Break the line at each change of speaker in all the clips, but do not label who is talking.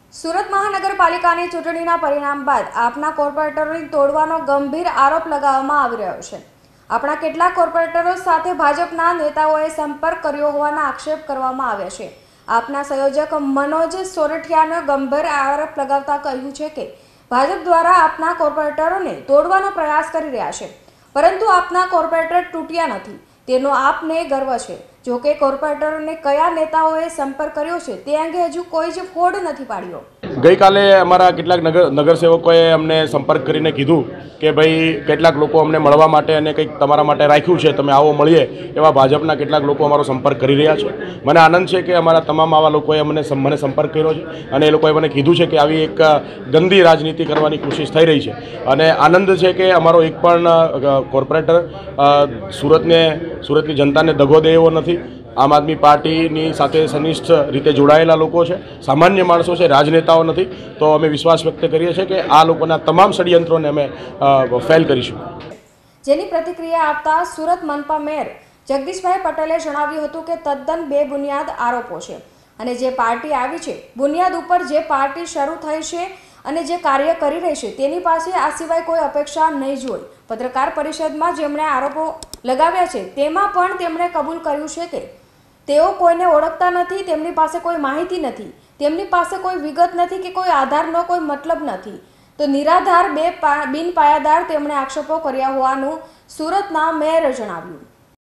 સુરત મહાનગરપાલિકાની ચૂંટણીના પરિણામ બાદ આપના કોર્પોરેટરોને તોડવાનો ગંભીર આરોપ લગાવવામાં આવી રહ્યો છે। આપણા કેટલાક કોર્પોરેટરો સાથે ભાજપના નેતાઓએ સંપર્ક કર્યો હોવાના આક્ષેપ કરવામાં આવ્યા છે। આપના સંયોજક મનોજ સોરઠિયાનો ગંભીર આરોપ લગાવતા કહ્યું છે કે ભાજપ દ્વારા આપના કોર્પોરેટરોને તોડવાનો પ્રયાસ કરી રહ્યા છે, પરંતુ આપના કોર્પોરેટર તૂટ્યા નથી તેનો આપને ગર્વ છે। જો કે કોર્પોરેટરોને કયા નેતાઓએ સંપર્ક કર્યો છે તે અંગે હજુ કોઈ જ ફોડ નથી પાડ્યો।
गई काले अमरा કેટલાક નગરસેવકોએ અમને સંપર્ક કરીને કીધું કે ભાઈ કેટલાક લોકો અમને મળવા માટે અને કંઈક તમારા માટે રાખ્યું છે, તમે આવો મળીએ એવા ભાજપના કેટલાક લોકો અમારો સંપર્ક કરી રહ્યા છે। મને આનંદ છે કે અમારા તમામ આવા લોકોએ મને સંપર્ક કર્યો છે અને એ લોકોએ મને કીધું છે કે આવી એક ગંદી રાજનીતિ કરવાની કોશિશ થઈ રહી છે અને આનંદ છે કે અમારો એક પણ કોર્પોરેટર સુરતની જનતાને દગો દે એવો નથી। આમ આદમી પાર્ટીની સાથે ઘનિષ્ઠ રીતે જોડાયેલા લોકો છે, સામાન્ય માણસો છે, રાજનેતાઓ નથી। તો અમે વિશ્વાસ વ્યક્ત કરીએ છીએ કે આ લોકોના તમામ ષડયંત્રોને અમે ફેલ કરીશું।
જેની પ્રતિક્રિયા આપતા સુરત મનપા મેયર જગદીશભાઈ પટેલે જણાવ્યું હતું કે તદ્દન બેબુનિયાદ આરોપો છે અને જે પાર્ટી આવી છે બુનિયાદ ઉપર જે પાર્ટી શરૂ થઈ છે અને જે કાર્ય કરી રહી છે તેની પાસે આ સિવાય કોઈ અપેક્ષા નહીં જોઈ। પત્રકાર પરિષદમાં જેમણે આરોપો લગાવ્યા છે તેમાં પણ તેમણે કબૂલ કર્યું છે કે તેઓ કોઈને ઓળખતા નથી, તેમની પાસે કોઈ માહિતી નથી, તેમની પાસે કોઈ વિગત નથી કે કોઈ આધારનો કોઈ મતલબ નથી। તો નિરાધાર બિનપાયાદાર તેમણે આક્ષેપો કર્યા હોવાનું સુરતના મેયરે જણાવ્યું।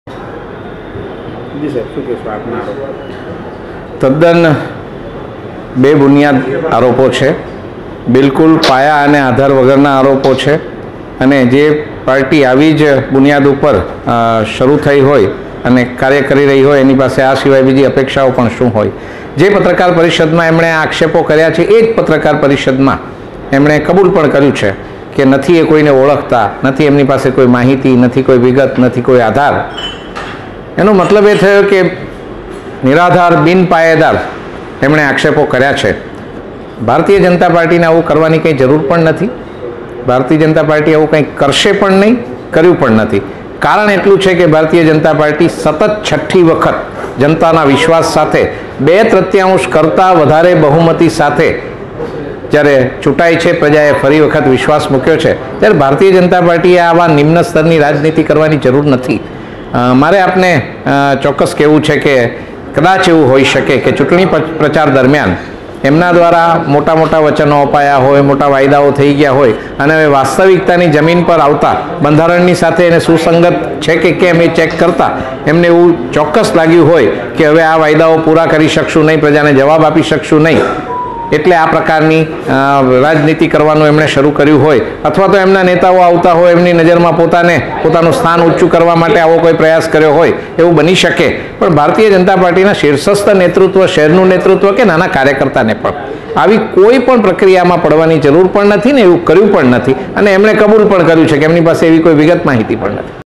તદ્દન બેબુનિયાદ આરોપો છે, બિલકુલ પાયા અને આધાર વગરના આરોપો છે અને જે પાર્ટી આવી જ બુનિયાદ ઉપર શરૂ થઈ હોય અને કાર્ય કરી રહી હોય એની પાસે આ સિવાય બીજી અપેક્ષાઓ પણ શું હોય। જે પત્રકાર પરિષદમાં એમણે આક્ષેપો કર્યા છે એ જ પત્રકાર પરિષદમાં એમણે કબૂલ પણ કર્યું છે કે નથી એ કોઈને ઓળખતા, નથી એમની પાસે કોઈ માહિતી, નથી કોઈ વિગત, નથી કોઈ આધાર। એનો મતલબ એ થયો કે નિરાધાર બિનપાયેદાર એમણે આક્ષેપો કર્યા છે। ભારતીય જનતા પાર્ટીને આવું કરવાની કંઈ જરૂર પણ નથી। ભારતીય જનતા પાર્ટી આવું કંઈ કરશે પણ નહીં, કર્યું પણ નથી। કારણ એટલું છે કે ભારતીય જનતા પાર્ટી સતત છઠ્ઠી વખત જનતાના વિશ્વાસ સાથે 2/3 કરતાં વધારે બહુમતી સાથે જ્યારે ચૂંટાઈ છે, પ્રજાએ ફરી વખત વિશ્વાસ મૂક્યો છે, ત્યારે ભારતીય જનતા પાર્ટીએ આવા નિમ્ન સ્તરની રાજનીતિ કરવાની જરૂર નથી। મારે આપને ચોક્કસ કહેવું છે કે કદાચ એવું હોઈ શકે કે ચૂંટણી પ્રચાર દરમિયાન એમના દ્વારા મોટા મોટા વચનો અપાયા હોય, મોટા વાયદાઓ થઈ ગયા હોય અને હવે વાસ્તવિકતાની જમીન પર આવતા બંધારણની સાથે એને સુસંગત છે કે કેમ એ ચેક કરતા એમને એવું ચોક્કસ લાગ્યું હોય કે હવે આ વાયદાઓ પૂરા કરી શકશું નહીં, પ્રજાને જવાબ આપી શકશું નહીં, એટલે આ પ્રકારની રાજનીતિ કરવાનું એમણે શરૂ કર્યું હોય અથવા તો એમના નેતાઓ આવતા હોય એમની નજરમાં પોતાનું સ્થાન ઊંચું કરવા માટે આવો કોઈ પ્રયાસ કર્યો હોય એવું બની શકે। પણ ભારતીય જનતા પાર્ટીના શીર્ષસ્થ નેતૃત્વ, શહેરનું નેતૃત્વ કે નાના કાર્યકર્તાને પણ આવી કોઈ પણ પ્રક્રિયામાં પડવાની જરૂર પણ નથી ને એવું કર્યું પણ નથી અને એમણે કબૂલ પણ કર્યું છે કે એમની પાસે એવી કોઈ વિગત માહિતી પણ નથી।